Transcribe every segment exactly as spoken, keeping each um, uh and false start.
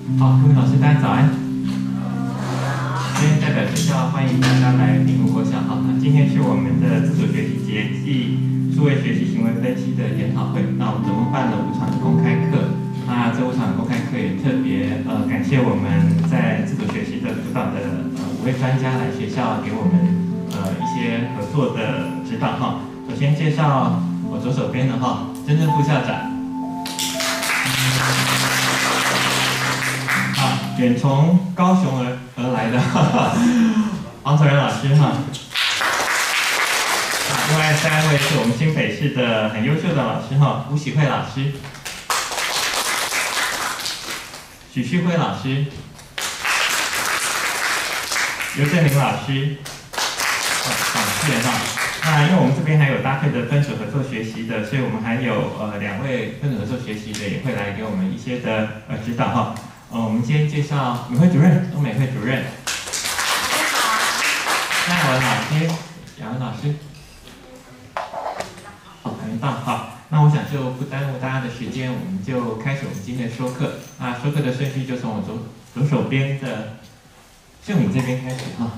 好，各位老师，大家早安。今天代表学校欢迎大家来屏幕国小。好，那今天是我们的自主学习节暨数位学习行为分析的研讨会。那我们总共办了五场的公开课。那这五场公开课也特别呃感谢我们在自主学习的辅导的呃五位专家来学校给我们呃一些合作的指导哈。首先介绍我左手边的哈，真正副校长。远从高雄而而来的哈哈黄崇仁老师哈，另外三位是我们新北市的很优秀的老师哈，吴喜慧老师、许旭辉老师、刘振林老师，好，好，谢谢哈。那因为我们这边还有搭配的分组合作学习的，所以我们还有呃两位分组合作学习的也会来给我们一些的呃指导哈。呃，我们今天介绍美惠主任，钟美惠主任，赖文老师，雅文老师，好，还没到，好，那我想就不耽误大家的时间，我们就开始我们今天的说课。那说课的顺序就从我左左手边的秀敏这边开始哈。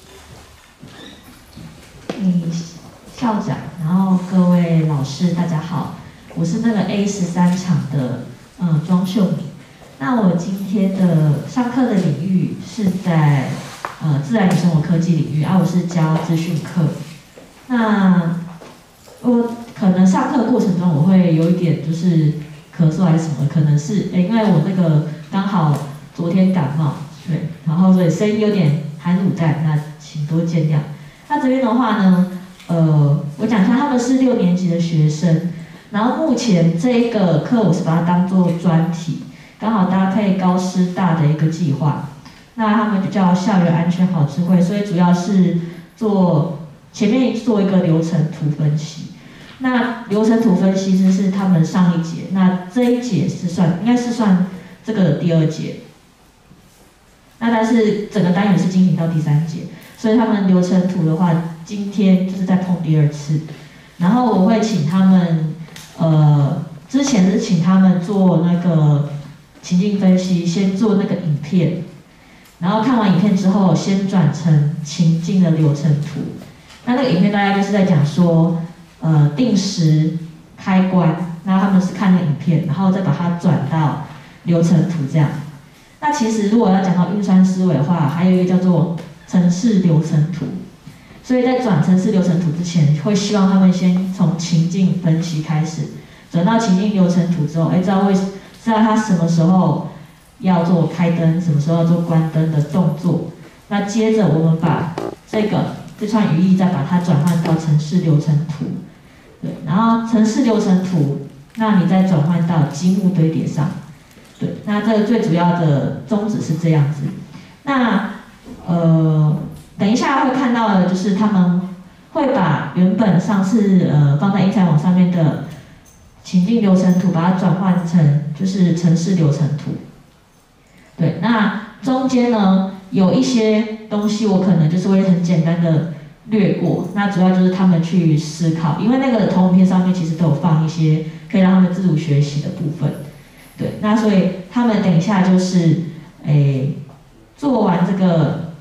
嗯，校长，然后各位老师，大家好，我是那个 A 十三场的呃庄秀敏。那我今天的上课的领域是在呃自然与生活科技领域，啊，我是教资讯课。那我可能上课过程中我会有一点就是咳嗽还是什么，可能是诶因为我那个刚好昨天感冒，对，然后所以声音有点含卤蛋，那请多见谅。那这边的话呢，呃，我讲一下他们是六年级的学生，然后目前这一个课我是把它当做专题。刚好搭配高师大的一个计划，那他们就叫校园安全好智慧，所以主要是做前面做一个流程图分析。那流程图分析是是他们上一节，那这一节是算应该是算这个第二节。那但是整个单元是进行到第三节，所以他们流程图的话，今天就是在碰第二次。然后我会请他们，呃，之前是请他们做那个。情境分析，先做那个影片，然后看完影片之后，先转成情境的流程图。那那个影片大概就是在讲说，呃，定时开关，那他们是看那个影片，然后再把它转到流程图这样。那其实如果要讲到运算思维的话，还有一个叫做程式流程图。所以在转程式流程图之前，会希望他们先从情境分析开始，转到情境流程图之后，哎，知道为知道他什么时候要做开灯，什么时候要做关灯的动作。那接着我们把这个这串语义再把它转换到程式流程图，对，然后程式流程图，那你再转换到积木堆叠上，对，那这个最主要的宗旨是这样子。那呃，等一下会看到的就是他们会把原本上次呃放在英才网上面的。情境流程图把它转换成就是程式流程图，对，那中间呢有一些东西我可能就是会很简单的略过，那主要就是他们去思考，因为那个投影片上面其实都有放一些可以让他们自主学习的部分，对，那所以他们等一下就是诶做完这个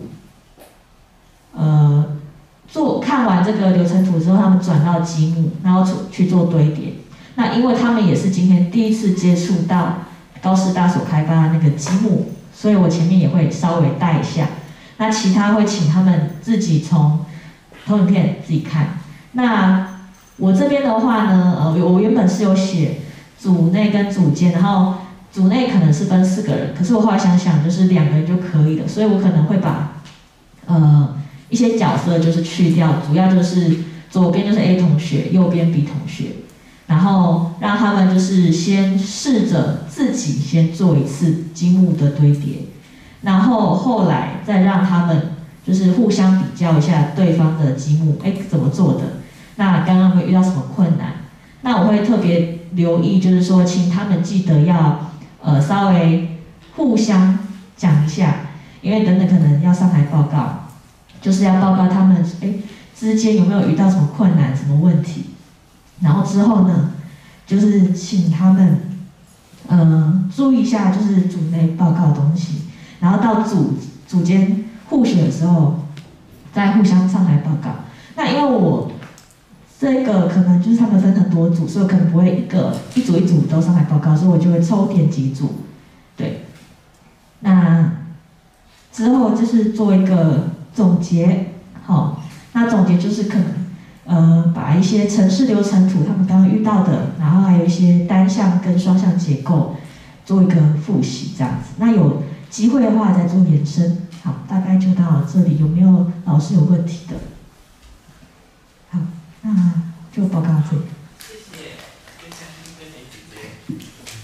呃做看完这个流程图之后，他们转到积木，然后去做堆叠。那因为他们也是今天第一次接触到高师大所开发的那个积木，所以我前面也会稍微带一下。那其他会请他们自己从投影片自己看。那我这边的话呢，呃，我原本是有写组内跟组间，然后组内可能是分四个人，可是我后来想想，就是两个人就可以了，所以我可能会把呃一些角色就是去掉，主要就是左边就是 A 同学，右边 B 同学。然后让他们就是先试着自己先做一次积木的堆叠，然后后来再让他们就是互相比较一下对方的积木，哎，怎么做的？那刚刚会遇到什么困难？那我会特别留意，就是说，请他们记得要呃稍微互相讲一下，因为等等可能要上台报告，就是要报告他们哎之间有没有遇到什么困难、什么问题。然后之后呢，就是请他们，呃， 注意一下就是组内报告的东西，然后到组组间互选的时候，再互相上台报告。那因为我这个可能就是他们分很多组，所以我可能不会一个一组一组都上台报告，所以我就会抽点几组，对。那之后就是做一个总结，好，那总结就是可能呃把一些程式流程图他们刚刚遇到的，然后还有一些单项跟双向结构做一个复习这样子。那有机会的话再做延伸。好，大概就到这里，有没有老师有问题的？好，那就报告到这里。 谢谢，非常谢谢姐姐。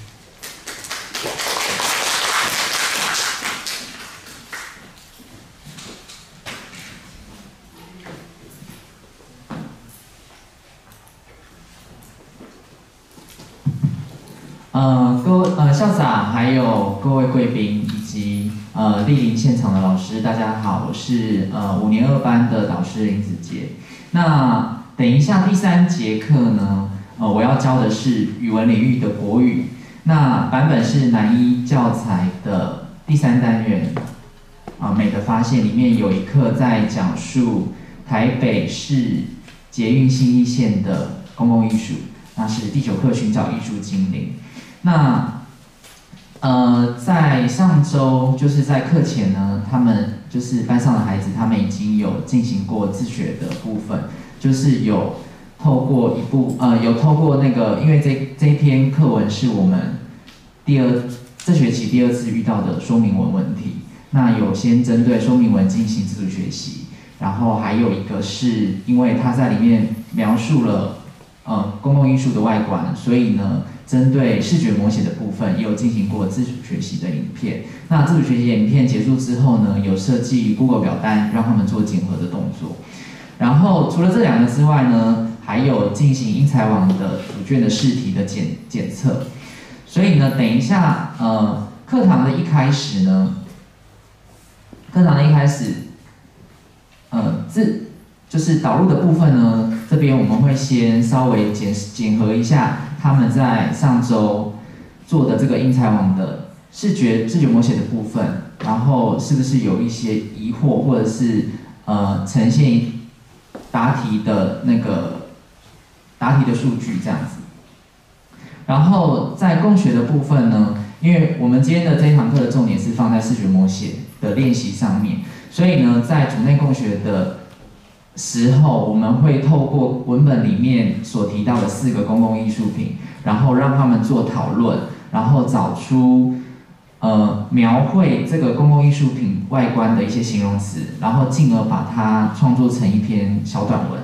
呃，各位呃校长，还有各位贵宾，以及呃莅临现场的老师，大家好，我是呃五年二班的导师林子杰。那等一下第三节课呢，呃我要教的是语文领域的国语，那版本是南一教材的第三单元啊、呃、美的发现，里面有一课在讲述台北市捷运信义线的公共艺术，那是第九课寻找艺术精灵。那，呃，在上周就是在课前呢，他们就是班上的孩子，他们已经有进行过自学的部分，就是有透过一部呃，有透过那个，因为这这一篇课文是我们第二这学期第二次遇到的说明文问题，那有先针对说明文进行自主学习，然后还有一个是因为他在里面描述了呃公共艺术的外观，所以呢。针对视觉摹写的部分，也有进行过自主学习的影片。那自主学习影片结束之后呢，有设计 Google 表单，让他们做检核的动作。然后除了这两个之外呢，还有进行英才网的主卷的试题的检检测。所以呢，等一下，呃，课堂的一开始呢，课堂的一开始，呃，自就是导入的部分呢，这边我们会先稍微检检核一下。他们在上周做的这个英才网的视觉视觉摹写的部分，然后是不是有一些疑惑，或者是呃呈现答题的那个答题的数据这样子。然后在共学的部分呢，因为我们今天的这一堂课的重点是放在视觉摹写的练习上面，所以呢，在组内共学的时候，我们会透过文本里面所提到的四个公共艺术品，然后让他们做讨论，然后找出呃描绘这个公共艺术品外观的一些形容词，然后进而把它创作成一篇小短文。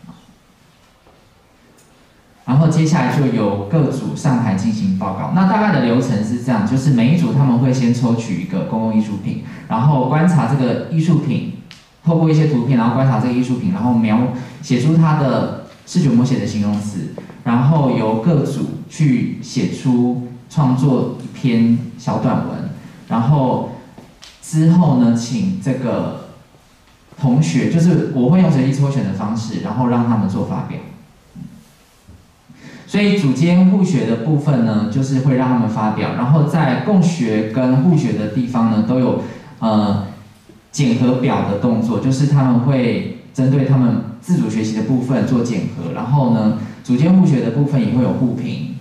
然后接下来就由各组上台进行报告。那大概的流程是这样，就是每一组他们会先抽取一个公共艺术品，然后观察这个艺术品。透过一些图片，然后观察这个艺术品，然后描写出它的视觉摹写的形容词，然后由各组去写出创作一篇小短文，然后之后呢，请这个同学，就是我会用随机抽选的方式，然后让他们做发表。所以组间互学的部分呢，就是会让他们发表，然后在共学跟互学的地方呢，都有呃。检核表的动作，就是他们会针对他们自主学习的部分做检核，然后呢，组间互学的部分也会有互评，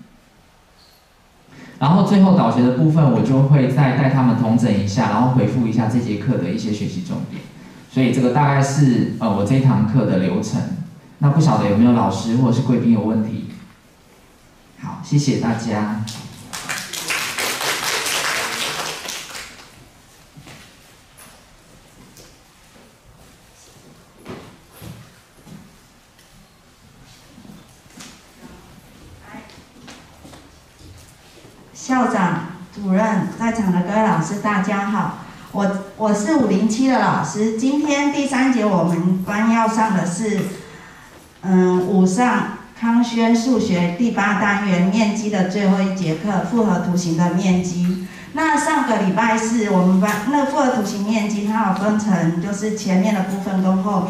然后最后导学的部分，我就会再带他们统整一下，然后回复一下这节课的一些学习重点。所以这个大概是呃我这一堂课的流程。那不晓得有没有老师或者是贵宾有问题？好，谢谢大家。 校长、主任、在场的各位老师，大家好。我我是五零七的老师。今天第三节我们班要上的是，嗯，五上康轩数学第八单元面积的最后一节课，复合图形的面积。那上个礼拜四我们班那复合图形面积，它有分成就是前面的部分跟后面。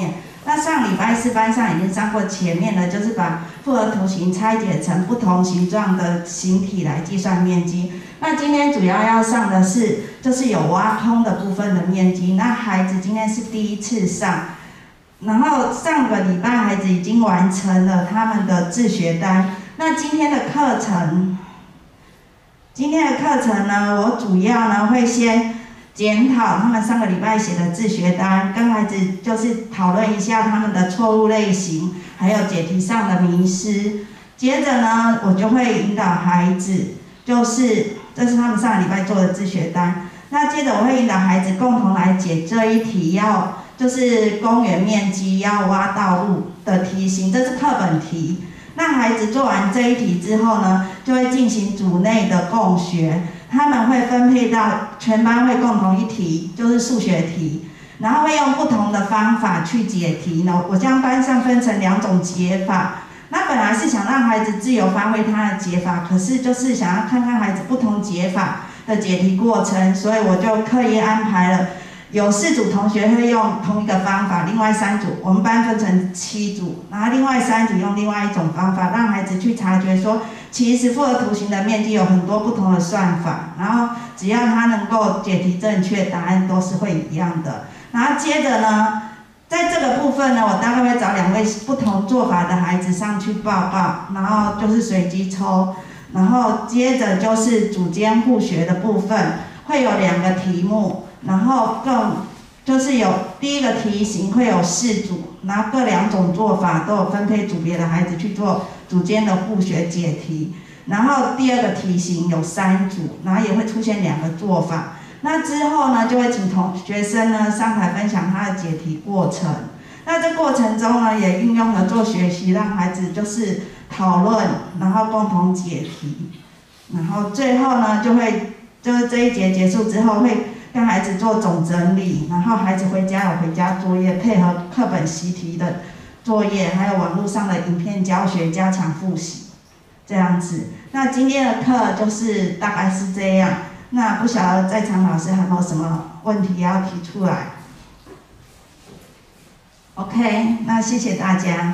那上礼拜四班上已经上过前面的，就是把复合图形拆解成不同形状的形体来计算面积。那今天主要要上的是，就是有挖空的部分的面积。那孩子今天是第一次上，然后上个礼拜孩子已经完成了他们的自学单。那今天的课程，今天的课程呢，我主要呢会先检讨他们上个礼拜写的自学单，跟孩子就是讨论一下他们的错误类型，还有解题上的迷失。接着呢，我就会引导孩子，就是这是他们上个礼拜做的自学单。那接着我会引导孩子共同来解这一题，要就是公园面积要挖道路的题型，这是课本题。那孩子做完这一题之后呢，就会进行组内的共学。他们会分配到全班会共同一题，就是数学题，然后会用不同的方法去解题呢。我将班上分成两种解法。那本来是想让孩子自由发挥他的解法，可是就是想要看看孩子不同解法的解题过程，所以我就刻意安排了有四组同学会用同一个方法，另外三组我们班分成七组，然后另外三组用另外一种方法，让孩子去察觉说，其实复合图形的面积有很多不同的算法，然后只要他能够解题正确，答案都是会一样的。然后接着呢，在这个部分呢，我大概会找两位不同做法的孩子上去报告，然后就是随机抽，然后接着就是组间互学的部分，会有两个题目。然后更就是有第一个题型会有四组，然后各两种做法都有分配组别的孩子去做组间的互学解题。然后第二个题型有三组，然后也会出现两个做法。那之后呢，就会请同学生呢上台分享他的解题过程。那这过程中呢，也运用合作学习，让孩子就是讨论，然后共同解题。然后最后呢，就会就是这一节结束之后会跟孩子做总整理，然后孩子回家有回家作业，配合课本习题的作业，还有网络上的影片教学，加强复习，这样子。那今天的课就是大概是这样。那不晓得在场老师还有没有什么问题要提出来 ？OK， 那谢谢大家。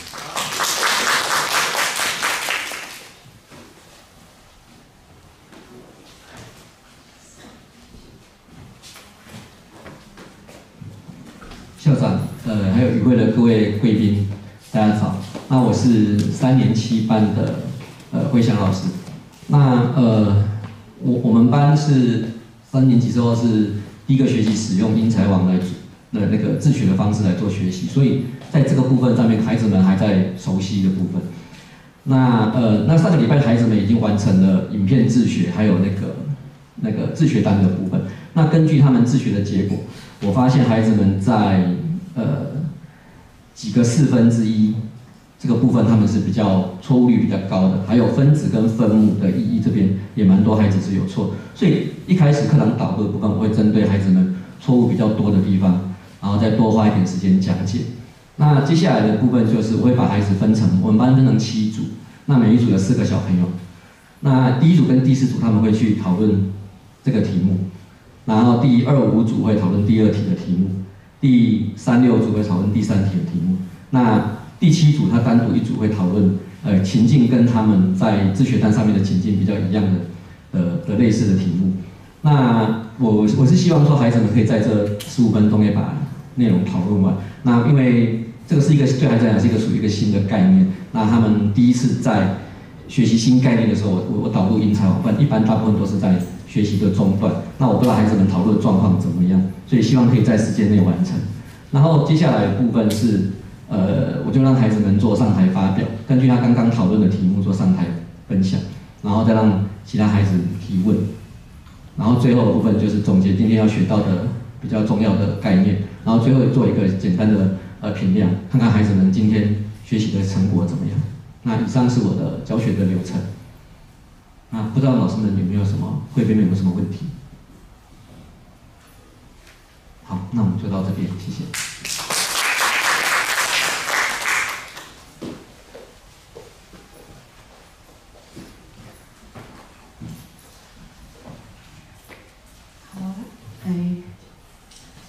校长，呃，还有与会的各位贵宾，大家好。那我是三年七班的呃慧祥老师。那呃，我我们班是三年级之后是第一个学期使用英才网来的那个自学的方式来做学习，所以在这个部分上面，孩子们还在熟悉的部分。那呃，那上个礼拜孩子们已经完成了影片自学，还有那个那个自学单的部分。那根据他们自学的结果，我发现孩子们在呃几个四分之一这个部分，他们是比较错误率比较高的，还有分子跟分母的意义这边也蛮多孩子是有错，所以一开始课堂导读的部分，我会针对孩子们错误比较多的地方，然后再多花一点时间讲解。那接下来的部分就是我会把孩子分成我们班分成七组，那每一组有四个小朋友，那第一组跟第四组他们会去讨论这个题目。然后第二五组会讨论第二题的题目，第三六组会讨论第三题的题目。那第七组他单独一组会讨论呃情境跟他们在自学单上面的情境比较一样的呃的类似的题目。那我我是希望说孩子们可以在这十五分钟内把内容讨论完。那因为这个是一个对孩子来讲是一个属于一个新的概念，那他们第一次在学习新概念的时候，我我我导入英才网，不然一般大部分都是在学习的中段，那我不知道孩子们讨论的状况怎么样，所以希望可以在时间内完成。然后接下来的部分是，呃，我就让孩子们做上台发表，根据他刚刚讨论的题目做上台分享，然后再让其他孩子提问，然后最后的部分就是总结今天要学到的比较重要的概念，然后最后做一个简单的呃评量，看看孩子们今天学习的成果怎么样。那以上是我的教学的流程。那不知道老师们有没有什么，贵宾们有没有什么问题？好，那我们就到这边，谢谢。 好，哎，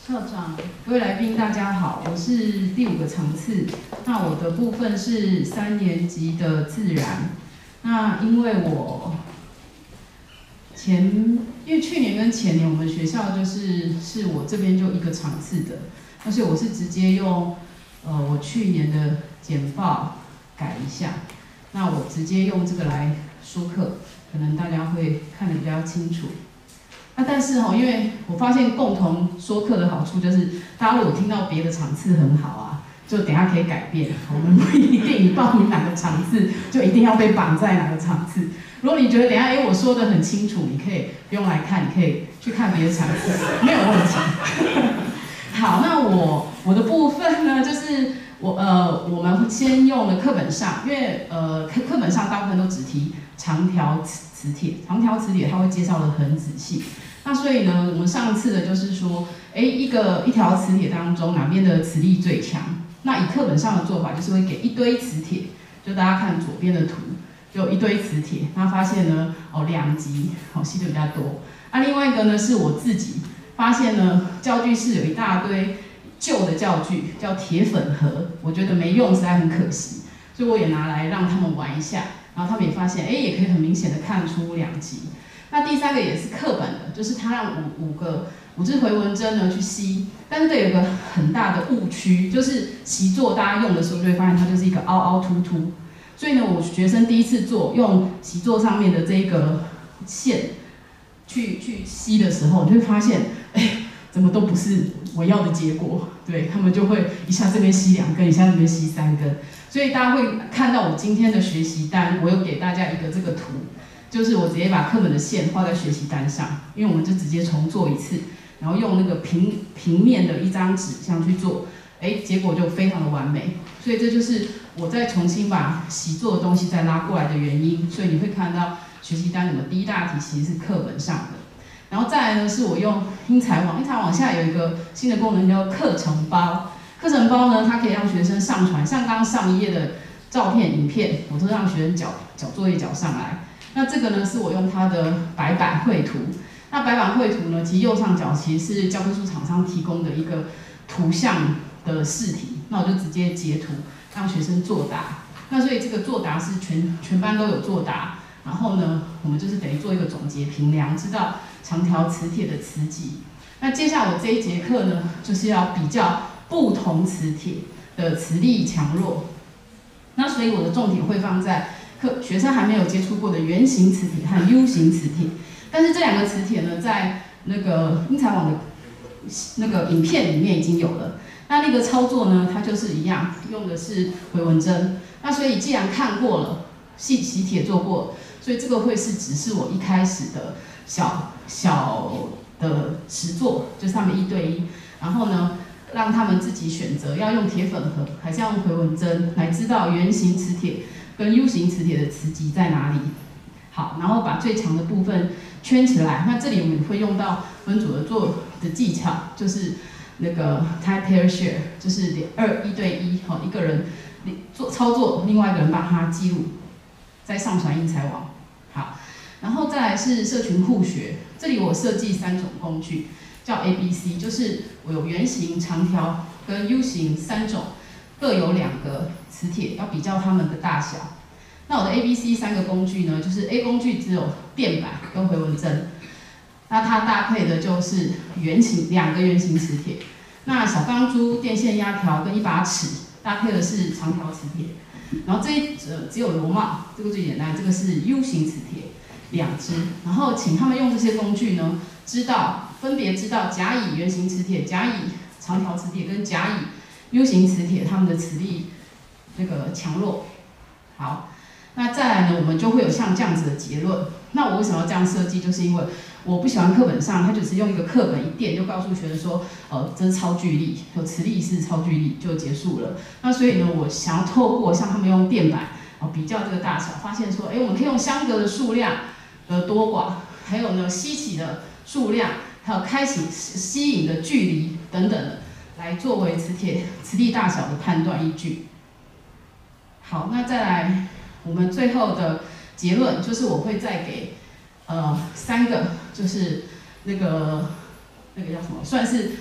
校长、各位来宾，大家好，我是第五个场次。那我的部分是三年级的自然。那因为我前，因为去年跟前年我们学校就是是我这边就一个场次的，而且我是直接用呃我去年的简报改一下，那我直接用这个来说课，可能大家会看得比较清楚。那但是哈，因为我发现共同说课的好处就是，大家如果听到别的场次很好啊，就等一下可以改变。我们不一定你报名哪个场次，就一定要被绑在哪个场次。如果你觉得等一下哎我说的很清楚，你可以不用来看，你可以去看别的场次，没有问题。好，那我我的部分呢，就是我呃我们先用了课本上，因为呃课课本上大部分都只提长条磁磁铁，长条磁铁它会介绍的很仔细。那所以呢，我们上次的就是说，哎，一个一条磁铁当中哪边的磁力最强？那以课本上的做法就是会给一堆磁铁，就大家看左边的图，就一堆磁铁，那发现呢，哦两极，哦吸的比较多。那、啊、另外一个呢是我自己发现呢，教具室有一大堆旧的教具，叫铁粉盒，我觉得没用，实在很可惜，所以我也拿来让他们玩一下，然后他们也发现，哎，也可以很明显的看出两极。那第三个也是课本的，就是它让五五个五支回纹针呢去吸，但是这有一个很大的误区，就是习作大家用的时候就会发现它就是一个凹凹凸凸，所以呢，我学生第一次做用习作上面的这个线去去吸的时候，你就会发现，哎，怎么都不是我要的结果，对他们就会一下这边吸两根，一下这边吸三根，所以大家会看到我今天的学习单，我有给大家一个这个图。就是我直接把课本的线画在学习单上，因为我们就直接重做一次，然后用那个平平面的一张纸这样去做，哎，结果就非常的完美。所以这就是我再重新把习作的东西再拉过来的原因。所以你会看到学习单里面第一大题其实是课本上的，然后再来呢是我用英才网，英才网下有一个新的功能叫课程包，课程包呢它可以让学生上传，像刚刚上一页的照片、影片，我都让学生缴缴作业缴上来。那这个呢，是我用它的白板绘图。那白板绘图呢，其实右上角其实是教科书厂商提供的一个图像的试题。那我就直接截图，让学生作答。那所以这个作答是全全班都有作答。然后呢，我们就是等于做一个总结评量，知道长条磁铁的磁极。那接下来我这一节课呢，就是要比较不同磁铁的磁力强弱。那所以我的重点会放在课学生还没有接触过的圆形磁铁和 U 型磁铁，但是这两个磁铁呢，在那个英才网的那个影片里面已经有了。那那个操作呢，它就是一样，用的是回纹针。那所以既然看过了，细习铁做过，所以这个会是只是我一开始的小小的实作，就是他们一对一，然后呢，让他们自己选择要用铁粉盒还是要用回纹针，来知道圆形磁铁跟 U 型磁铁的磁极在哪里？好，然后把最强的部分圈起来。那这里我们会用到分组合作的技巧，就是那个 type pair share， 就是二一对一，好，一个人做操作，另外一个人帮他记录，再上传英才网。好，然后再来是社群互学，这里我设计三种工具，叫 A B C， 就是我有圆形、长条跟 U 型三种。各有两个磁铁，要比较它们的大小。那我的 A、B、C 三个工具呢，就是 A 工具只有电板跟回纹针，那它搭配的就是圆形两个圆形磁铁。那小钢珠、电线压条跟一把尺搭配的是长条磁铁。然后这一呃只有螺帽，这个最简单，这个是 U 型磁铁两只。然后请他们用这些工具呢，知道分别知道甲乙圆形磁铁、甲乙长条磁铁跟甲乙U 型磁铁它们的磁力那个强弱。好，那再来呢，我们就会有像这样子的结论。那我为什么要这样设计？就是因为我不喜欢课本上，它只是用一个课本一电就告诉学生说，呃，这是超距力，有磁力是超距力就结束了。那所以呢，我想要透过像他们用电板，哦，比较这个大小，发现说，哎，我们可以用相隔的数量的多寡，还有呢吸起的数量，还有开启吸引的距离等等的。来作为磁铁磁力大小的判断依据。好，那再来我们最后的结论就是我会再给呃三个，就是那个那个叫什么，算是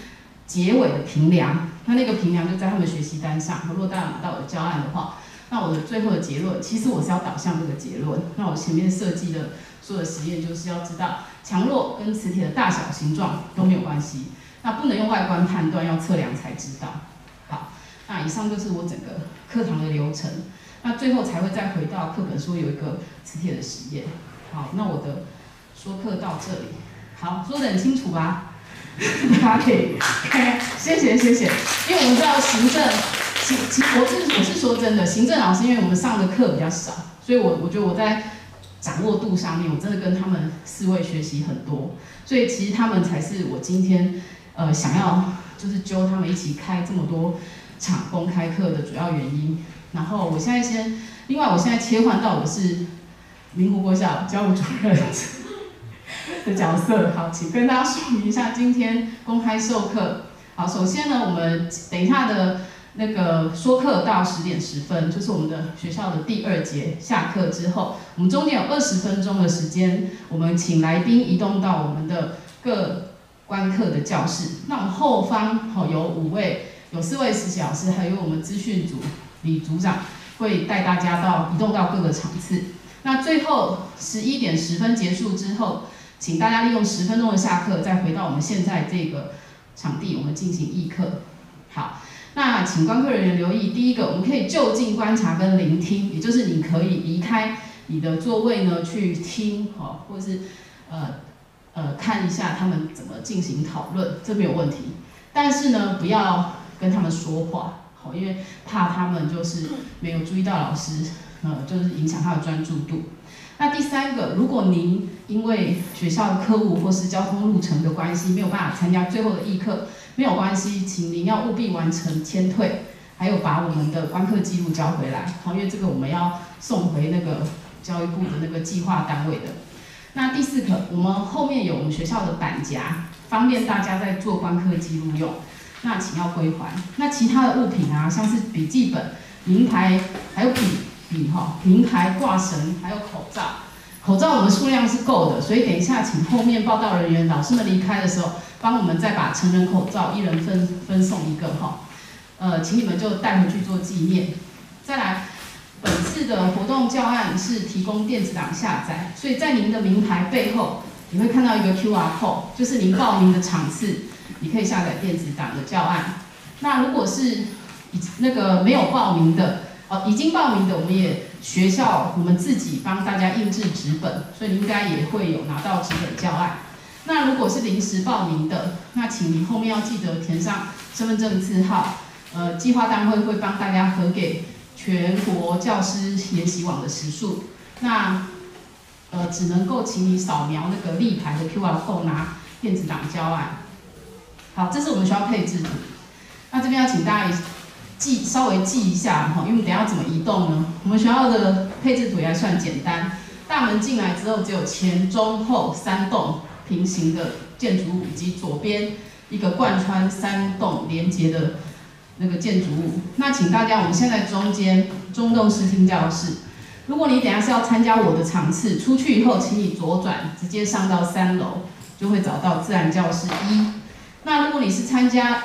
结尾的评量，那那个评量就在他们学习单上。如果大家拿到我的教案的话，那我的最后的结论，其实我是要导向这个结论。那我前面设计的所有的实验，就是要知道强弱跟磁铁的大小、形状都没有关系。那不能用外观判断，要测量才知道。好，那以上就是我整个课堂的流程。那最后才会再回到课本说有一个磁铁的实验。好，那我的说课到这里。好，说得很清楚吧？大家可以看，谢谢谢谢。因为我们知道行政，行行，我是我是说真的，行政老师因为我们上的课比较少，所以我我觉得我在掌握度上面，我真的跟他们四位学习很多。所以其实他们才是我今天呃想要就是揪他们一起开这么多场公开课的主要原因。然后我现在先，另外我现在切换到我是明湖国小教务主任的角色。好，请跟大家说明一下今天公开授课。好，首先呢，我们等一下的那个说课到十点十分，就是我们的学校的第二节下课之后，我们中间有二十分钟的时间，我们请来宾移动到我们的各观课的教室。那我们后方好有五位，有四位实习老师，还有我们资讯组李组长会带大家到移动到各个场次。那最后十一点十分结束之后，请大家利用十分钟的下课，再回到我们现在这个场地，我们进行议课。好，那请观课人员留意，第一个，我们可以就近观察跟聆听，也就是你可以离开你的座位呢，去听哦，或者是呃呃看一下他们怎么进行讨论，这没有问题。但是呢，不要跟他们说话。因为怕他们就是没有注意到老师，呃，就是影响他的专注度。那第三个，如果您因为学校的课务或是交通路程的关系，没有办法参加最后的议课，没有关系，请您要务必完成签退，还有把我们的观课记录交回来，好，因为这个我们要送回那个教育部的那个计划单位的。那第四个，我们后面有我们学校的板夹，方便大家在做观课记录用。那请要归还。那其他的物品啊，像是笔记本、名牌，还有笔笔哈，名牌挂绳，还有口罩。口罩我们数量是够的，所以等一下请后面报到人员老师们离开的时候，帮我们再把成人口罩一人分分送一个哈。呃，请你们就带回去做纪念。再来，本次的活动教案是提供电子档下载，所以在您的名牌背后，你会看到一个 Q R code， 就是您报名的场次。你可以下载电子档的教案。那如果是那个没有报名的，哦，已经报名的，我们也学校我们自己帮大家印制纸本，所以你应该也会有拿到纸本教案。那如果是临时报名的，那请你后面要记得填上身份证字号。呃，计划单位会帮大家核给全国教师研习网的时数。那呃，只能够请你扫描那个立牌的 Q R code 拿电子档教案。好，这是我们学校配置图。那这边要请大家记稍微记一下哈，因为我们等一下怎么移动呢？我们学校的配置图也还算简单，大门进来之后只有前、中、后三栋平行的建筑物，以及左边一个贯穿三栋连接的那个建筑物。那请大家，我们现在中间中栋视听教室。如果你等一下是要参加我的场次，出去以后，请你左转，直接上到三楼，就会找到自然教室一。那如果你是参加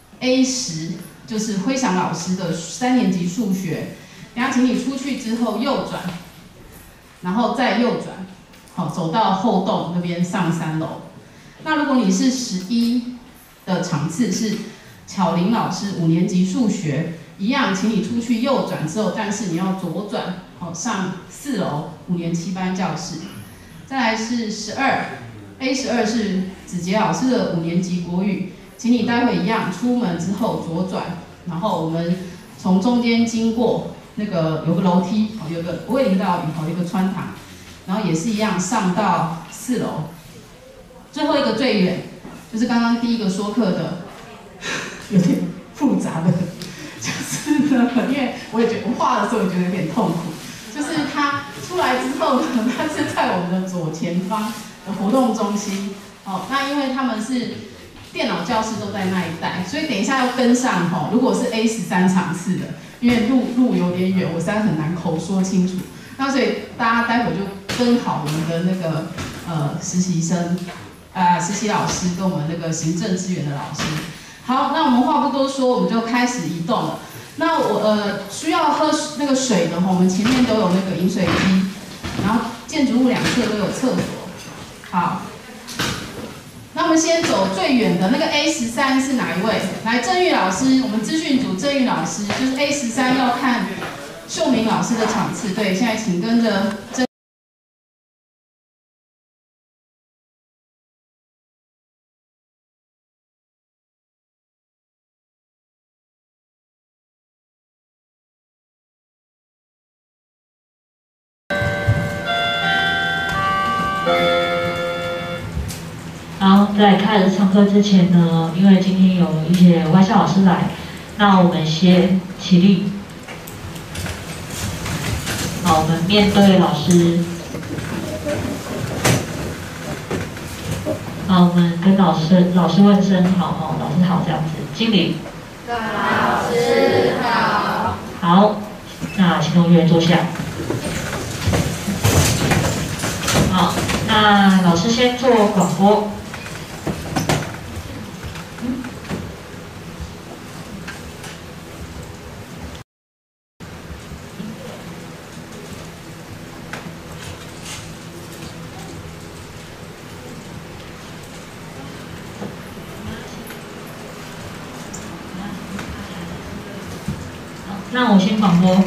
A 十，就是辉翔老师的三年级数学，等下请你出去之后右转，然后再右转，好，走到后栋那边上三楼。那如果你是十一的场次是巧玲老师五年级数学，一样，请你出去右转之后，但是你要左转，好，上四楼五年七班教室。再来是十二。A 十二是子杰老师的五年级国语，请你待会一样出门之后左转，然后我们从中间经过那个有个楼梯，有个不会淋到雨，有一个穿堂，然后也是一样上到四楼。最后一个最远，就是刚刚第一个说课的，有点复杂的，就是呢，因为我也觉得我画的时候也觉得有点痛苦，就是他出来之后呢，他是在我们的左前方。的活动中心，哦，那因为他们是电脑教室都在那一带，所以等一下要跟上哈。如果是 A 十三场次的，因为路路有点远，我实在很难口说清楚。那所以大家待会就跟好我们的那个呃实习生，呃实习老师跟我们那个行政资源的老师。 好，那我们话不多说，我们就开始移动了。那我呃需要喝那个水的话，我们前面都有那个饮水机，然后建筑物两侧都有厕所。好，那我们先走最远的那个 A 十三是哪一位？来，郑玉老师，我们资讯组郑玉老师，就是 A 十三要看秀明老师的场次。对，现在请跟着郑。 好，在开始上课之前呢，因为今天有一些外校老师来，那我们先起立。好，我们面对老师。好，我们跟老师老师问声好哦，老师好这样子，敬礼。 老师好。 好，那请同学坐下。好，那老师先做广播。那我先广播。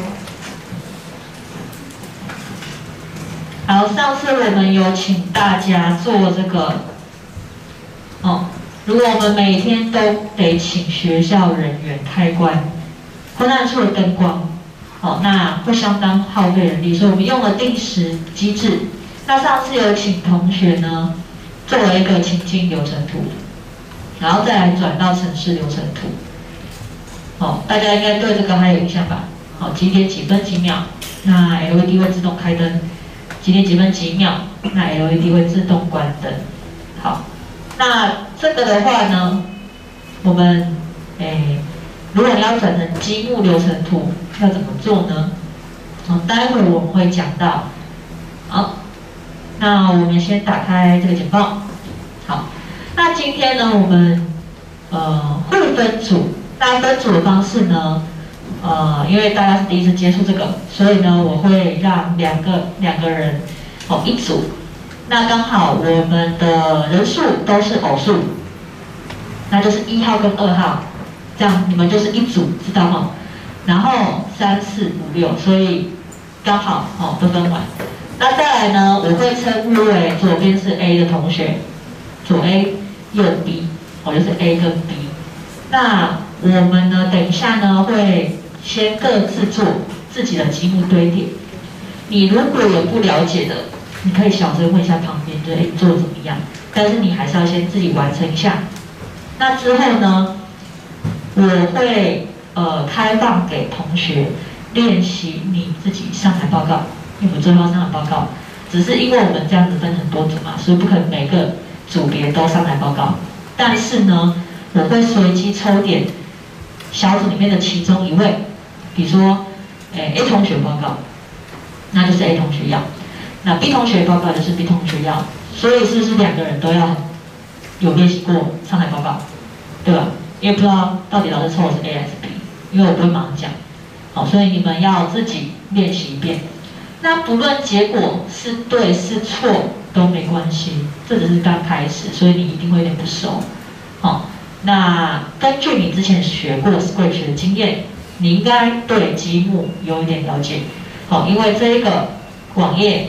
好，上次我们有请大家做这个，哦，如果我们每天都得请学校人员开关昏暗处的灯光，哦，那会相当耗费人力，所以我们用了定时机制。那上次有请同学呢，做了一个情境流程图，然后再来转到程式流程图。哦，大家应该对这个还有印象吧？好，几点几分几秒，那 L E D 会自动开灯；几点几分几秒，那 L E D 会自动关灯。好，那这个的话呢，我们诶，如果你要转成积木流程图，要怎么做呢？好，待会我们会讲到。好，那我们先打开这个简报。好，那今天呢，我们呃会分组。那分组的方式呢，呃，因为大家是第一次接触这个，所以呢，我会让两个两个人哦一组。那刚好我们的人数都是偶数，那就是一号跟二号，这样你们就是一组，知道吗？然后三四五六，所以刚好哦都分完。那再来呢，我会称呼为左边是 A 的同学，左 A 右 B， 哦就是 A 跟 B。那我们呢，等一下呢会先各自做自己的积木堆叠。你如果有不了解的，你可以小声问一下旁边，就是做的怎么样。但是你还是要先自己完成一下。那之后呢，我会呃开放给同学练习你自己上台报告，因为我们最后上台报告，只是因为我们这样子分很多组嘛，所以不可能每个组别都上台报告。但是呢，我会随机抽点小组里面的其中一位，比如说，诶 A 同学报告，那就是 A 同学要；那 B 同学报告就是 B 同学要。所以是不是两个人都要有练习过上台报告，对吧？因为不知道到底老师抽的是 A 还是 B， 因为我不会马上讲。好，所以你们要自己练习一遍。那不论结果是对是错都没关系，这只是刚开始，所以你一定会有点不熟。好。那根据你之前学过 Scratch 的经验，你应该对积木有一点了解。好，因为这一个网页，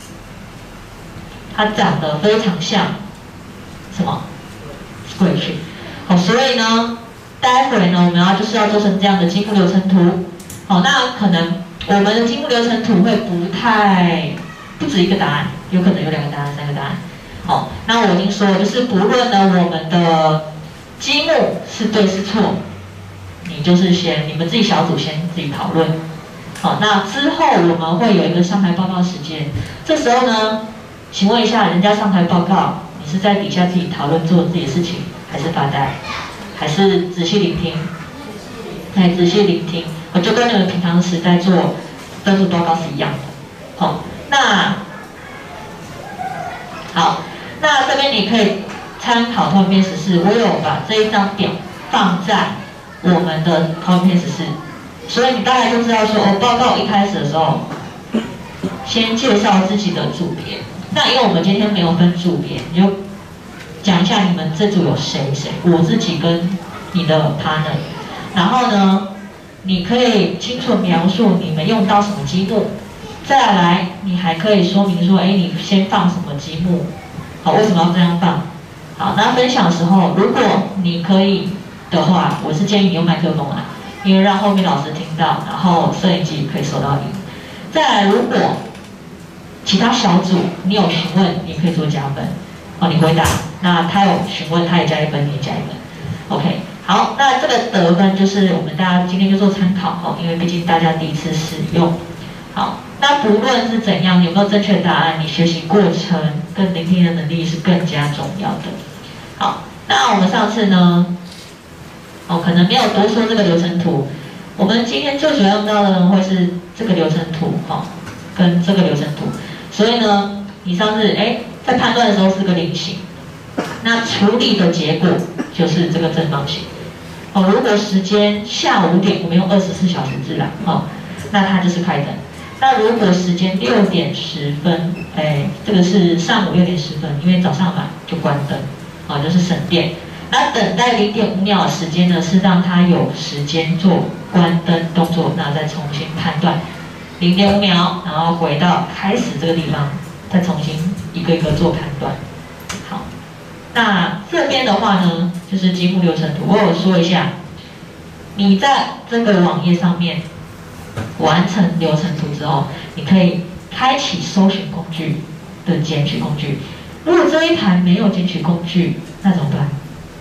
它长得非常像什么 Scratch。好，所以呢，待会呢我们要就是要做成这样的积木流程图。好，那可能我们的积木流程图会不太不止一个答案，有可能有两个答案、三个答案。好，那我已经说了，就是不论呢我们的积木是对是错，你就是先你们自己小组先自己讨论。好，那之后我们会有一个上台报告时间，这时候呢，请问一下，人家上台报告，你是在底下自己讨论做自己的事情，还是发呆，还是仔细聆听？哎，仔细聆听，我就跟你们平常时在做分组报告是一样的。好，那好，那这边你可以参考透明实事，我有把这一张表放在我们的 PowerPoint 十四，所以你大概就知道说，哦，报告一开始的时候，先介绍自己的组别。那因为我们今天没有分组别，你就讲一下你们这组有谁谁，我自己跟你的 partner， 然后呢，你可以清楚描述你们用到什么积木，再来你还可以说明说，哎，你先放什么积木，好，为什么要这样放？好，那分享的时候，如果你可以的话，我是建议你用麦克风啊，因为让后面老师听到，然后摄影机可以收到音。再来，如果其他小组你有询问，你可以做加分，哦，你回答，那他有询问，他也加一分，你也加一分 ，OK。好，那这个得分就是我们大家今天就做参考哦，因为毕竟大家第一次使用。好，那不论是怎样，有没有正确答案，你学习过程跟聆听的能力是更加重要的。好，那我们上次呢，哦，可能没有多说这个流程图，我们今天最主要用到的会是这个流程图，哦，跟这个流程图。所以呢，你上次哎在判断的时候是个菱形，那处理的结果就是这个正方形。哦，如果时间下午五点，我们用二十四小时制啦，哦，那它就是开灯。那如果时间六点十分，哎，这个是上午六点十分，因为早上嘛就关灯，哦，就是省电。那等待零点五秒的时间呢，是让它有时间做关灯动作，那再重新判断零点五秒，然后回到开始这个地方，再重新一个一个做判断。好。那这边的话呢，就是积木流程图。我有说一下，你在这个网页上面完成流程图之后，你可以开启搜寻工具的检取工具。如果这一排没有检取工具，那怎么办？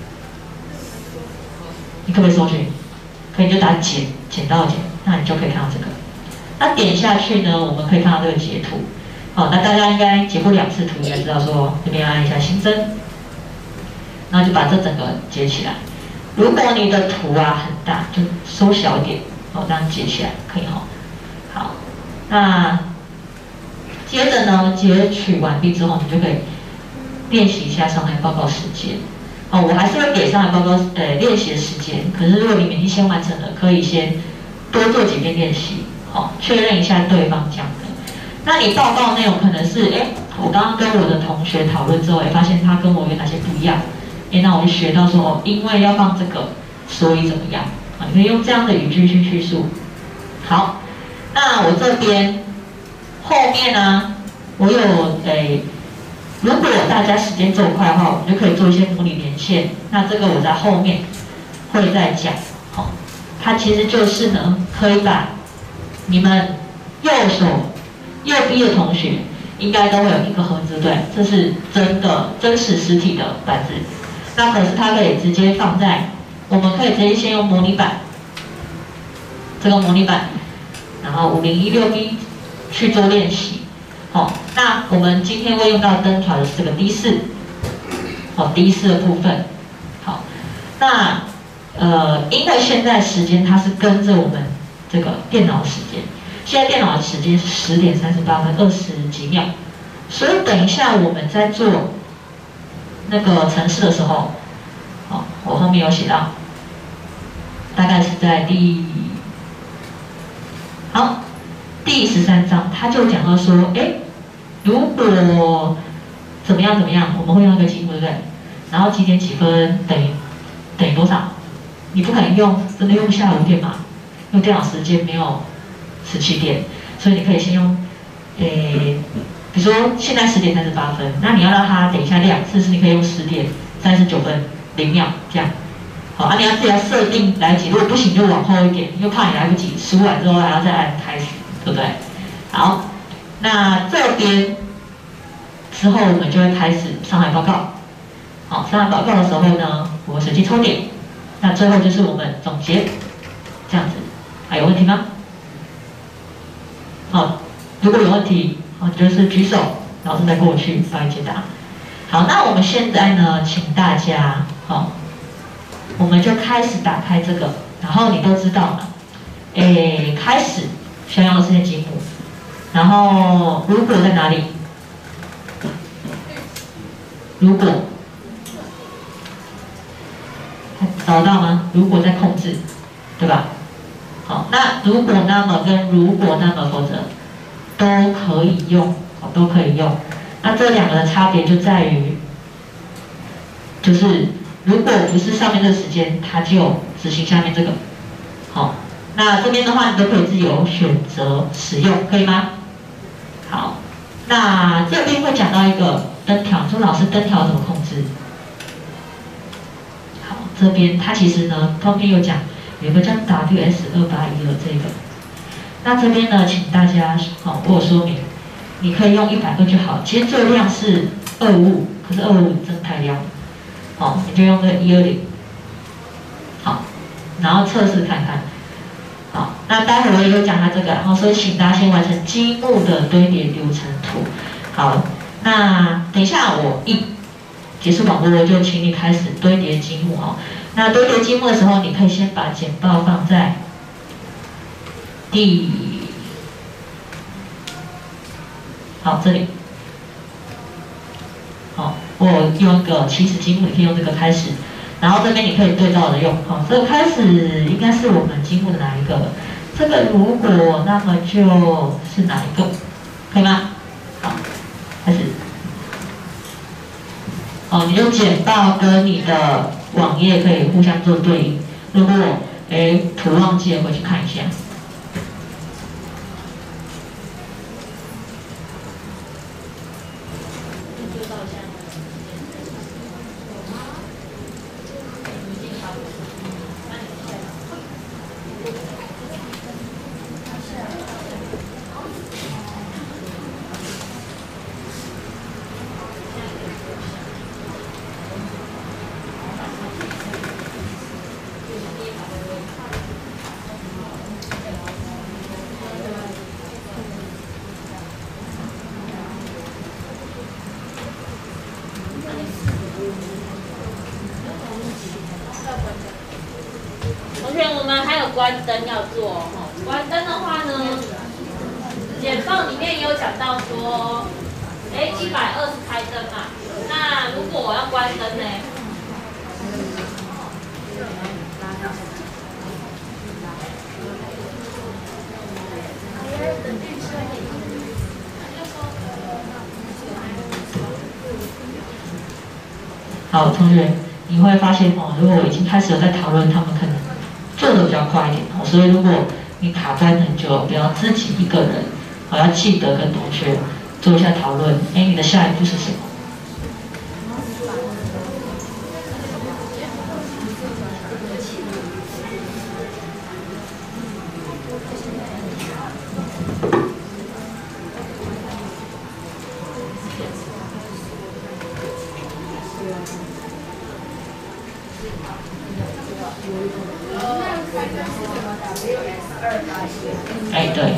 你可不可以搜寻？可以就打剪，剪到剪，那你就可以看到这个。那点下去呢，我们可以看到这个截图。好，那大家应该截过两次图，应该知道说这边按一下新增。然后就把这整个截起来。如果你的图啊很大，就缩小一点，哦，这样截起来可以哈。好，那接着呢，截取完毕之后，你就可以练习一下上台报告时间。哦，我还是会给上台报告呃练习的时间，可是如果你们已经先完成了，可以先多做几遍练习，好，确认一下对方讲的。那你报告内容可能是，哎，我刚刚跟我的同学讨论之后，哎，发现他跟我有哪些不一样。哎，那我就学到说哦，因为要放这个，所以怎么样啊？你可以用这样的语句去叙述。好，那我这边后面呢，我有诶，如果大家时间走快的话，我们就可以做一些模拟连线。那这个我在后面会再讲。好，它其实就是呢，可以把你们右手右边的同学应该都会有一个盒子，对，这是真的真实实体的板子。那可是它可以直接放在，我们可以直接先用模拟板，这个模拟板，然后五零一六 B 去做练习。好，那我们今天会用到灯团的是这个 D 四，好 D 四的部分。好，那呃，因为现在时间它是跟着我们这个电脑时间，现在电脑的时间是十点三十八分二十几秒，所以等一下我们在做那个程式的时候，哦，我后面有写到，大概是在第好第十三章，他就讲到说，哎，如果怎么样怎么样，我们会用那个积木，对不对？然后几点几分等于等于多少？你不可能用真的用下午五点嘛，用电脑时间没有十七点，所以你可以先用，诶。比如说现在十点三十八分，那你要让它等一下亮，是不是你可以用十点三十九分零秒这样？好啊，你要自己要设定来几，如果不行就往后一点，又怕你来不及，输完之后还要再按开始，对不对？好，那这边之后我们就会开始上台报告。好，上台报告的时候呢，我随机抽点，那最后就是我们总结，这样子，还有问题吗？好，如果有问题。哦，就是举手，老师再过去帮你解答。好，那我们现在呢，请大家，好、哦，我们就开始打开这个，然后你都知道嘛，诶，开始需要用的这些积木，然后如果在哪里？如果找得到吗？如果在控制，对吧？好，那如果那么跟如果那么否则都可以用，都可以用。那这两个的差别就在于，就是如果不是上面这个时间，它就执行下面这个。好，那这边的话你都可以自由选择使用，可以吗？好，那这边会讲到一个灯条，说老师灯条怎么控制？好，这边它其实呢，后面有讲有个叫 W S 二八一二这个。那这边呢，请大家好，我有说明，你可以用一百二就好。其实这量是二五，可是二五真的太亮了，好，你就用这个一二零，好，然后测试看看。好，那待会我也有讲它这个，然后所以请大家先完成积木的堆叠流程图。好，那等一下我一结束广播，我就请你开始堆叠积木哦。那堆叠积木的时候，你可以先把简报放在第，好这里，好，我用一个起始积木，你可以用这个开始。然后这边你可以对照着用，好，这个开始应该是我们积木的哪一个？这个如果那么就是哪一个？可以吗？好，开始。哦，你用简报跟你的网页可以互相做对应。如果哎图忘记了，回去看一下。 同学，我们还有关灯要做哦。关灯的话呢，简报里面也有讲到说，哎，一百二十开灯嘛。那如果我要关灯呢？ 好，同学，你会发现哦，如果我已经开始有在讨论，他们可能做的比较快一点哦，所以如果你卡关很久，不要自己一个人，我要记得跟同学做一下讨论。哎，你的下一步是什么？哎，对。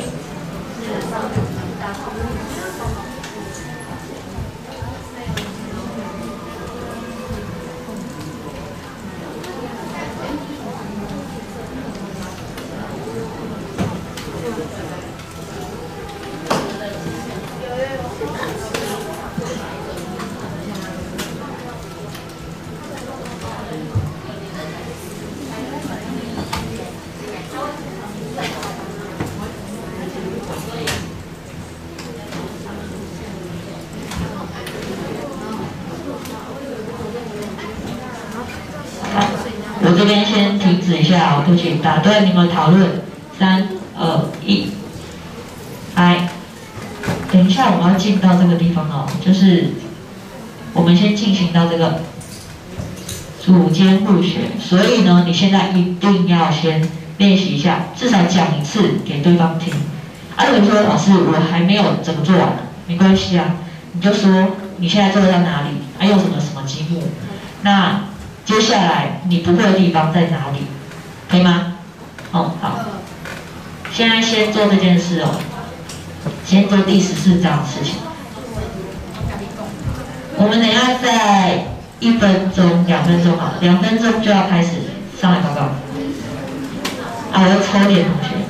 我这边先停止一下哦，对不起，打断你们讨论。三、二、一，来，等一下我们要进到这个地方哦，就是我们先进行到这个组监护学，所以呢，你现在一定要先练习一下，至少讲一次给对方听。啊，有人说老师我还没有怎么做完，没关系啊，你就说你现在做到哪里，还有什么什么积木，那。接下来你不会的地方在哪里？可以吗？哦，好。现在先做这件事哦，先做第十四章的事情。我们等一下在一分钟、两分钟好，两分钟就要开始上来报告。啊，我要抽点同学。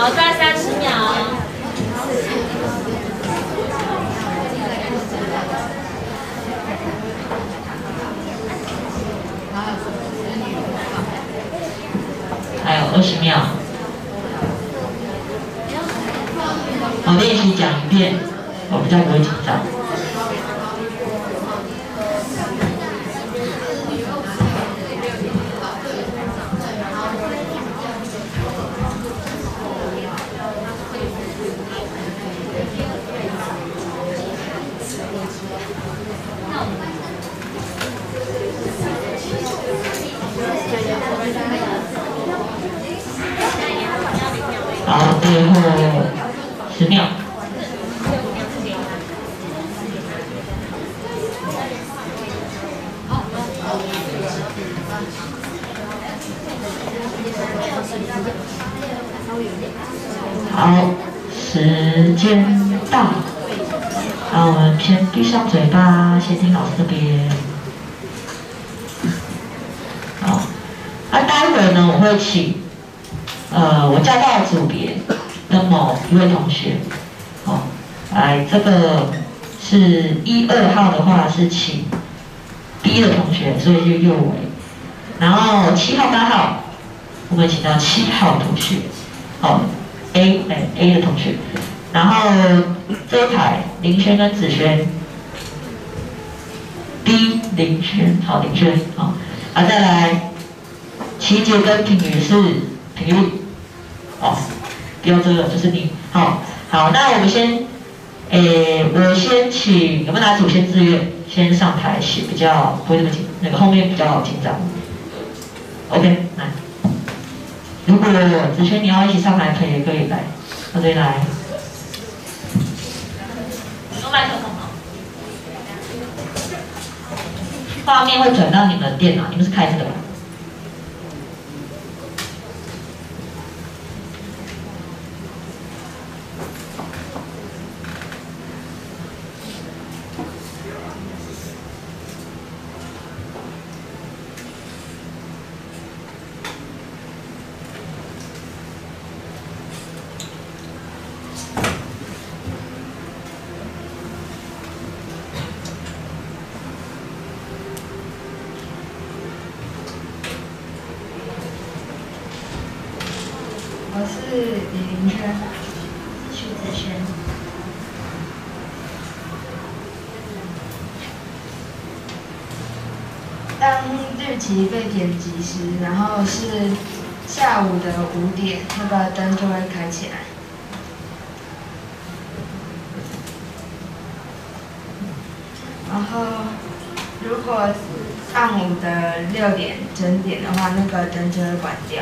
好，再三十秒。 还有二十秒。好，练习讲一遍，我比较不会紧张。好，最后十秒。好，时间到。好，我们先闭上嘴巴，先听老师这边。好，那待会呢，我会请。呃，我叫到组别的某一位同学，哦，来，这个是一二号的话是请 B 的同学，所以就右围，然后七号八号，我们请到七号同学，好 ，A 哎 A 的同学，然后这一排林轩跟子轩 ，B 林轩，好林轩，好，啊再来琪姐跟品瑜是品瑜。哦，不要这个，就是你。好，好，那我们先，诶，我先请有没有拿祖先志愿先上台写，比较不会那么紧，那个后面比较紧张。OK， 来。如果子轩你要一起上台，可以可以来，到这里来。用麦克风好。画面会转到你们的电脑，你们是开着的吧？ 我是李林轩，徐子轩。当日期被点击时，然后是下午的五点，那个灯就会开起来。然后，如果上午的六点整点的话，那个灯就会关掉。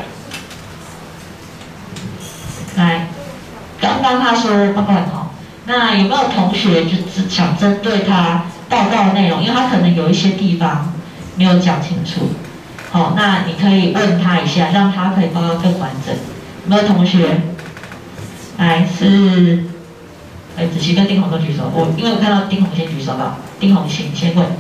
来，刚刚他说报告很好，那有没有同学就只想针对他报告的内容，因为他可能有一些地方没有讲清楚，好，那你可以问他一下，让他可以报告更完整。有没有同学？来是，哎，子琪跟丁红都举手，我因为我看到丁红先举手吧，丁红请先问。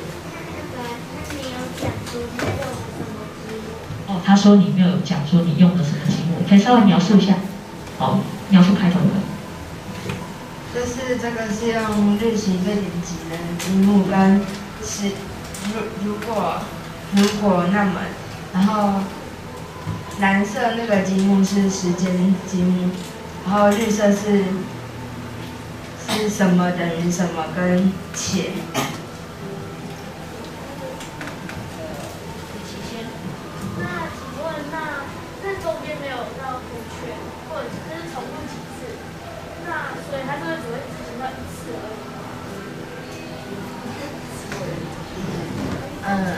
哦，他说你没有讲说你用的什么经文，可以稍微描述一下。好，描述开头的。 就是这个是用日期被点击的积木跟是如如果如果那么，然后蓝色那个积木是时间积木，然后绿色是是什么等于什么跟且。 那请问，那这中间没有到补全，或者是重复几次，那所以它就会只会执行到一次而已。 嗯。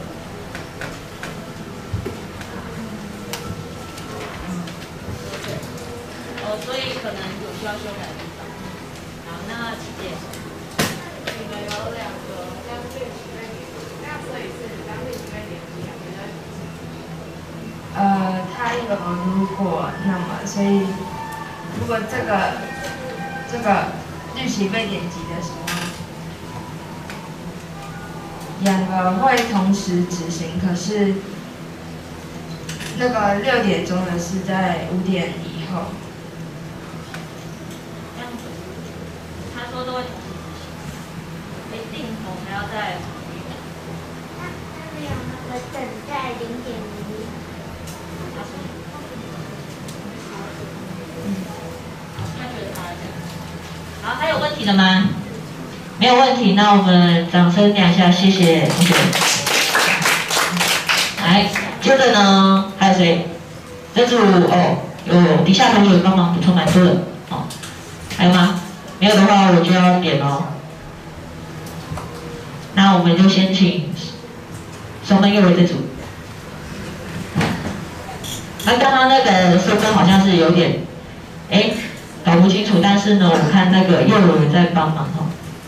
哦，所以可能有需要修改的地方。好，那琪姐。 你们有两个将日期被点击，那所以是将日期被点击两个在一起。 呃，它有如果那么，所以如果这个这个日期被点击的时候，两个会同时执行，可是那个六点钟的是在五点以后， 个等待零点零一。 好，还有问题的吗？没有问题，那我们掌声两下，谢谢同学。来，接着呢，还有谁？这组哦，有底下同学帮忙补充蛮多的，哦，还有吗？没有的话，我就要点哦。那我们就先请双门右为这组。那刚刚那个收分好像是有点，哎，搞不清楚，但是呢，我看那个右有人在帮忙哦。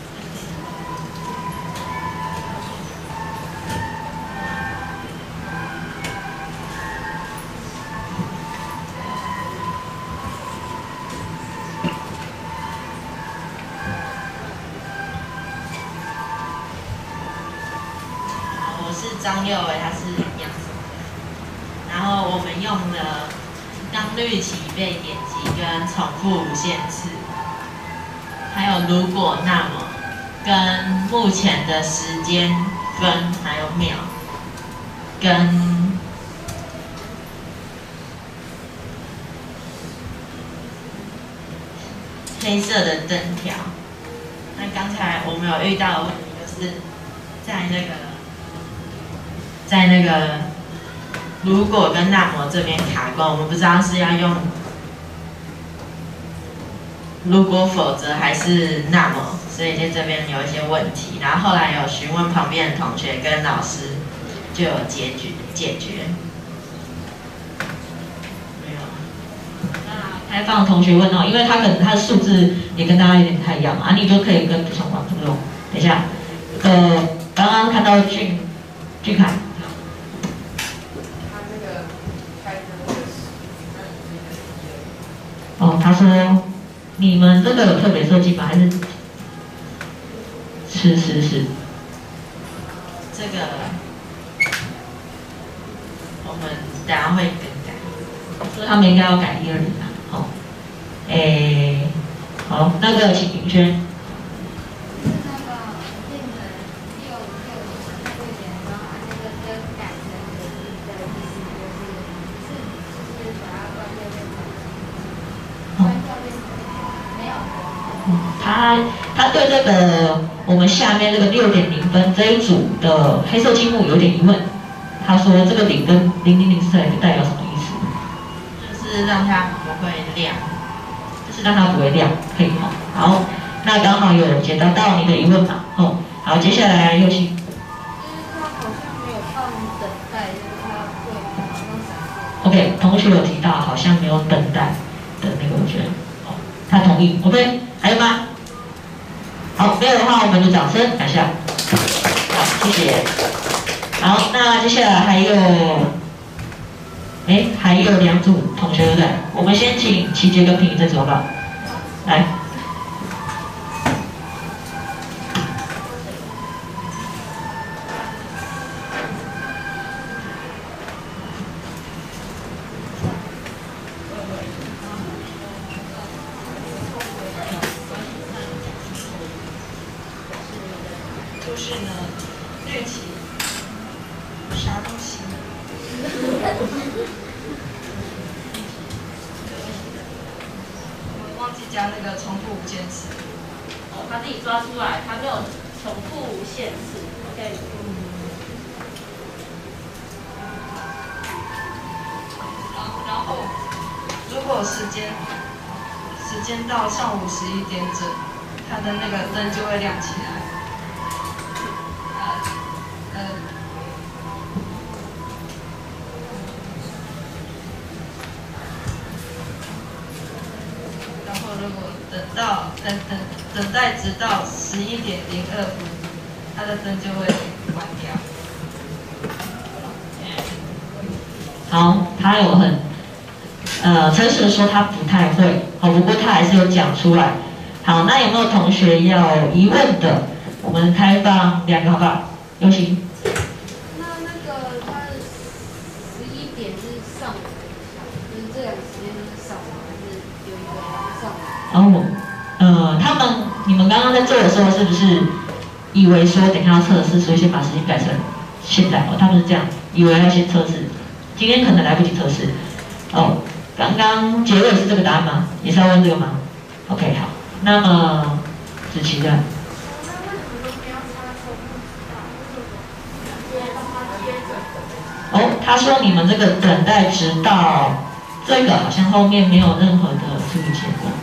张六维他是阳手的，然后我们用了当律期被点击跟重复无限次，还有如果那么跟目前的时间分还有秒跟黑色的灯条。那刚才我们有遇到的问题就是在那个。在那个如果跟那么这边卡关，我们不知道是要用如果否则还是那么，所以在这边有一些问题。然后后来有询问旁边的同学跟老师，就有解决解决。没有。 那开放同学问哦，因为他可能他的数字也跟大家有点不太一样嘛，啊，你就可以跟补充嘛，对不对？等一下，呃，刚刚看到俊俊凯。哦，他说你们这个有特别设计吗？还是是是是？ 这个我们等下会更改。 说他们应该要改第二题啦。好、哦，诶，好，那个请云轩。他他对这个我们下面这个六点零分这一组的黑色积木有点疑问。他说这个零跟零零零四代表什么意思？ 就是让它不会亮， 就是让它不会亮，可以哈。好，那刚好有解答到你的疑问嘛？哦，好，接下来右心。 他好像没有放等待，就是他会马上闪过。 OK， 同学有提到好像没有等待的那个，我觉得，哦，他同意。OK， 还有吗？好，没有的话我们就掌声感谢。好，谢谢。好，那接下来还有，哎，还有两组同学对不对？我们先请齐杰跟平怡这组好不好？来。 就是呢，乐器啥东西？我忘记加那个重复无限次。 哦，他自己抓出来，他没有重复无限次。OK。 然后，如果时间时间到上午十一点整，它的那个灯就会亮起来。呃，然后如果等到等等等待直到十一点零二分，它的灯就会关掉。 好，他有很呃诚实的说他不太会，好，不过他还是有讲出来。好，那有没有同学要疑问的？我们开放两个好不好？有请。 那那个他十一点是上午的下午，就是这两个时间都是上午，还是有一个上午？ 哦，呃，他们你们刚刚在做的时候，是不是以为说等一下要测试，所以先把时间改成现在哦，他们是这样，以为要先测试，今天可能来不及测试。哦，刚刚结尾是这个答案吗？也是要问这个吗 ？OK， 好，那么子琪的。哦，他说你们这个等待直到这个好像后面没有任何的注意结果。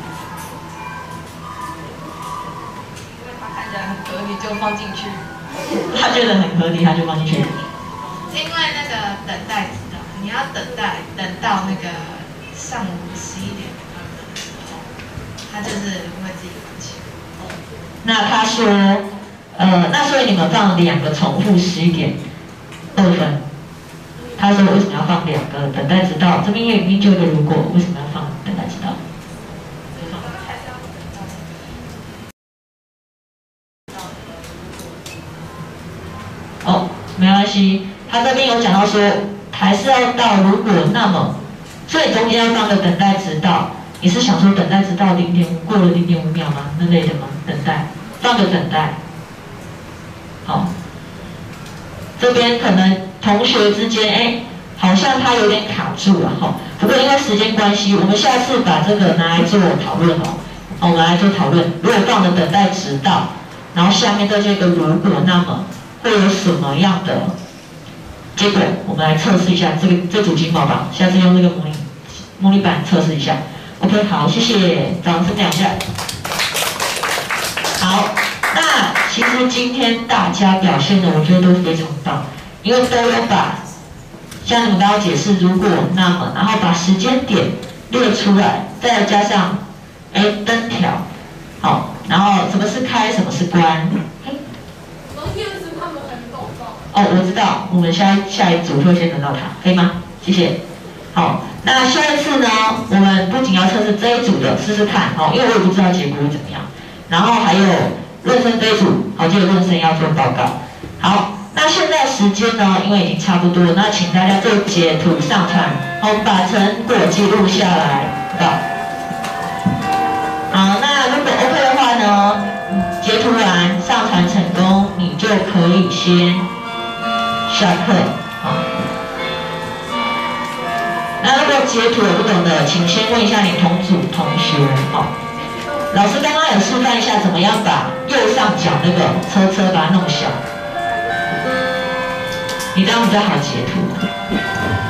因为他看起来很合理，就放进去。 他觉得很合理，他就放进去。 因为那个等待直到，你要等待等到那个上午十一点的时候，他就是会自己放弃。 那他说，呃，那所以你们放两个重复十一点二分。他说为什么要放两个等待直到？这边也明就一个如果，为什么要放等待直到？哦，没关系，他这边有讲到说，还是要到如果那么，所以中间要放个等待直到。你是想说等待直到零点五过了零点五秒吗？那类的吗？等待，放个等待。好，这边可能同学之间，哎，好像他有点卡住了哈。不过因为时间关系，我们下次把这个拿来做讨论哦。我们来做讨论，如果放了等待直到，然后下面再这个如果那么。会有什么样的结果？我们来测试一下这个这组金毛吧，下次用这个模拟模拟板测试一下。OK， 好，谢谢，掌声两下。好，那其实今天大家表现的，我觉得都非常棒，因为都有把像你们刚刚解释如果那么，然后把时间点列出来，再加上哎灯条，好，然后什么是开，什么是关。哦，我知道，我们下下一组会先轮到他，可以吗？谢谢。好，那下一次呢，我们不仅要测试这一组的试试看，哦，因为我也不知道结果会怎么样。然后还有论生这一组，好，这个论生要做报告。好，那现在时间呢，因为已经差不多了，那请大家做截图上传，我们把成果记录下来，好。好，那如果 OK 的话呢，截图完上传成功，你就可以先下课，好。那如果截图有不懂的，请先问一下你同组同学，好。老师刚刚有示范一下怎么样把右上角那个车车把它弄小，你这样比较好截图。